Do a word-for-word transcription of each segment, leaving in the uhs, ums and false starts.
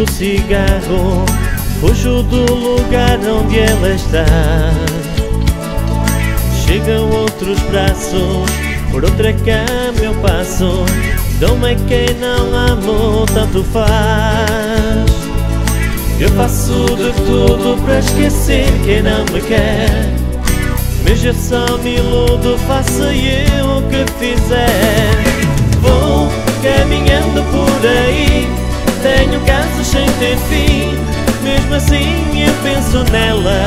o cigarro, fujo do lugar onde ela está. Chegam outros braços, por outra cama eu passo. Dou-me quem não amo, tanto faz. Eu faço de tudo para esquecer quem não me quer, mas eu só me iludo, faça eu o que fizer. Vou caminhando por aí, tenho casos sem ter fim, mesmo assim eu penso nela.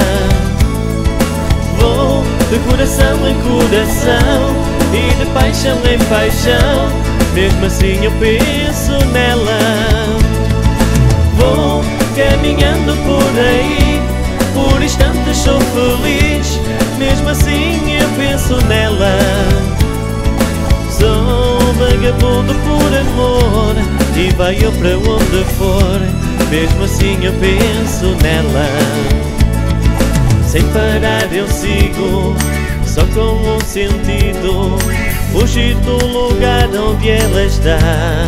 Vou de coração em coração e de paixão em paixão, mesmo assim eu penso nela. Vou caminhando por aí, por instantes sou feliz, mesmo assim eu penso nela. Sou um vagabundo por amor e vai eu para onde for, mesmo assim eu penso nela. Sem parar eu sigo, só com um sentido, fugir do lugar onde ela está.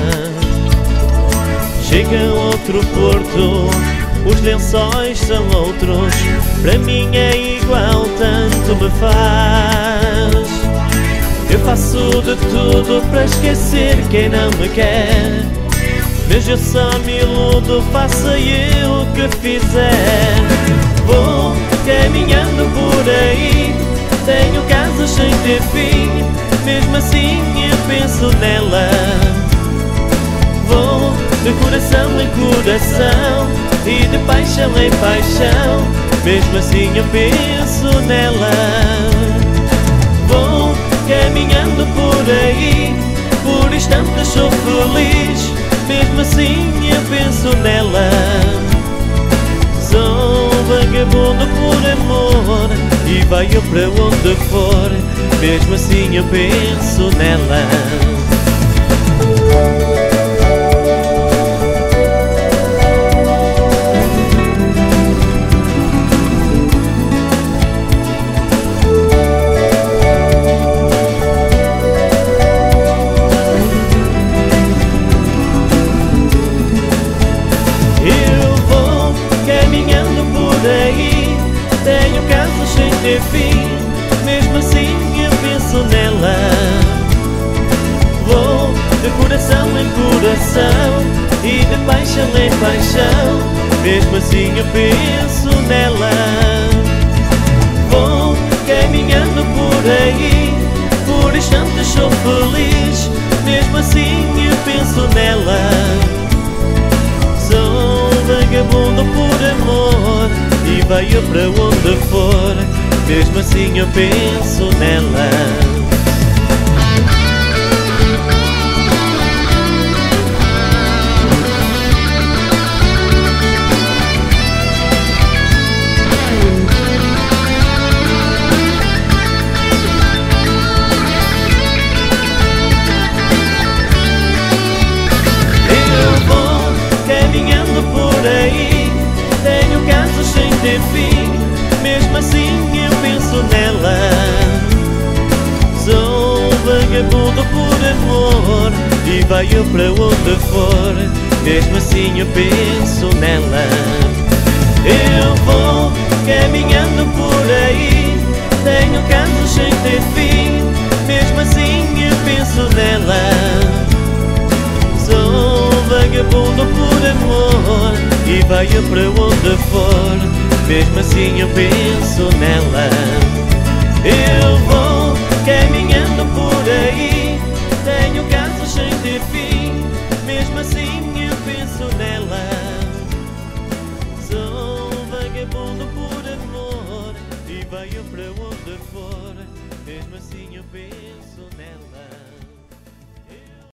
Chega a outro porto, os lençóis são outros, para mim é igual, tanto me faz. Eu faço de tudo para esquecer quem não me quer, mas eu só me iludo, faça eu o que fizer. Vou caminhando por aí, tenho casos sem ter fim, mesmo assim eu penso nela. Vou de coração em coração e de paixão em paixão, mesmo assim eu penso nela. Vou caminhando por aí, por instantes sou feliz, mesmo assim eu penso nela. Sou um vagabundo por amor e vai eu para onde for, mesmo assim eu penso nela. Tenho casos sem ter fim, mesmo assim eu penso nela. Vou de coração em coração e de paixão em paixão, mesmo assim eu penso nela. Vou caminhando por aí, por instantes sou feliz, mesmo assim eu penso nela. Sou um vagabundo por amor e vai eu para onde for, mesmo assim eu penso nela. Eu vou caminhando por aí, tenho casos sem ter fim, mesmo assim eu penso nela. Sou um vagabundo por amor e vai eu para onde for, mesmo assim eu penso nela. Eu vou caminhando por aí, tenho casos sem ter fim, mesmo assim eu penso nela. Sou um vagabundo por amor e vai eu para onde for, mesmo assim eu penso nela. Eu vou caminhando por aí, tenho casos sem ter fim, mesmo assim eu penso nela. Sou um vagabundo por amor e vai eu para onde for, mesmo assim eu penso nela.